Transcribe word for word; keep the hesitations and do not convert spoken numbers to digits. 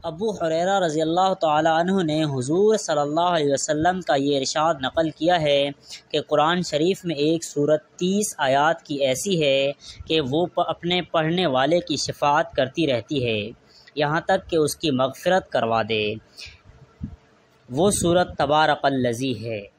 अबू हुरैरा रज़ी अल्लाह तआला अन्हु ने हुज़ूर सल्लल्लाहु अलैहि वसल्लम का ये इरशाद नक़ल किया है कि कुरान शरीफ में एक सूरत तीस आयात की ऐसी है कि वो अपने पढ़ने वाले की शफ़ाअत करती रहती है यहाँ तक कि उसकी मग़फ़िरत करवा दे। वो सूरत तबारकल्लज़ी है।